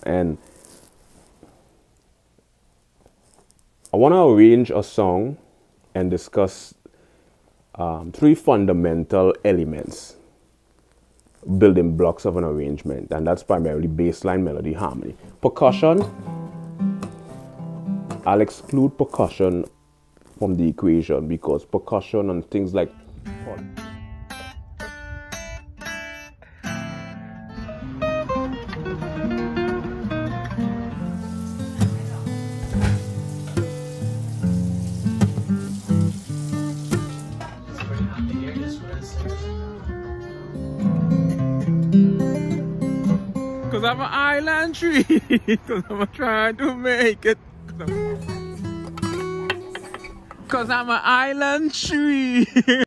And I want to arrange a song and discuss 3 fundamental elements, building blocks of an arrangement, and that's primarily bassline, melody, harmony. Percussion, I'll exclude percussion from the equation because percussion and things like Cause I'm an island tree, cause I'm trying to make it. Cause I'm an island tree.